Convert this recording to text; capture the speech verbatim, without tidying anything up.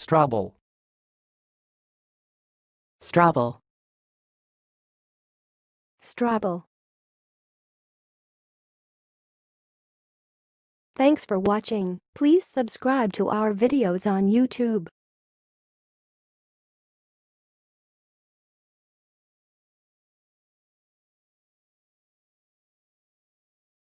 strobile, strobile, strobile. Thanks for watching. Please subscribe to our videos on YouTube.